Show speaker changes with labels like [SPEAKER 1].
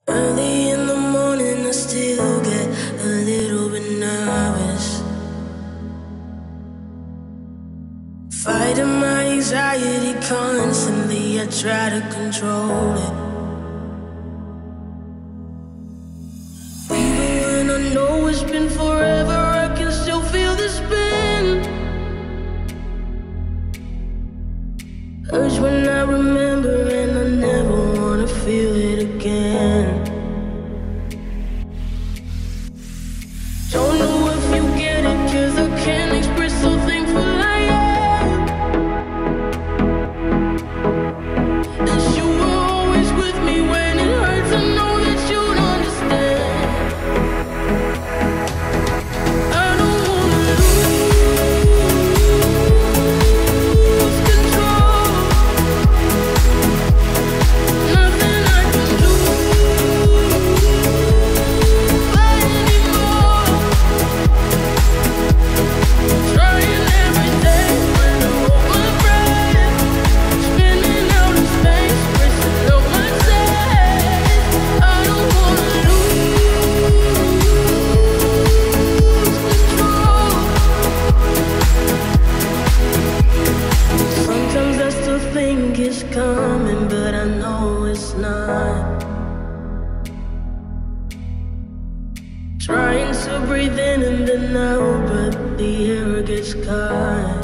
[SPEAKER 1] Early in the morning, I still get a little bit nervous. Fighting my anxiety constantly, I try to control it. Even when I know it's been forever, I can still feel the spin. Urge when I remember, and I never wanna feel it again. Don't know if you get it, 'cause I can't express how thankful I am. That you were always with me when it hurts, I know that you'd understand. I don't wanna lose control. Nothing I can do anymore. Trying every day when I hold my breath, spinning out in space, racing up my days. I don't wanna lose control. Sometimes I still think it's coming, but I know it's not. Trying to breathe in and then out, but the air gets caught.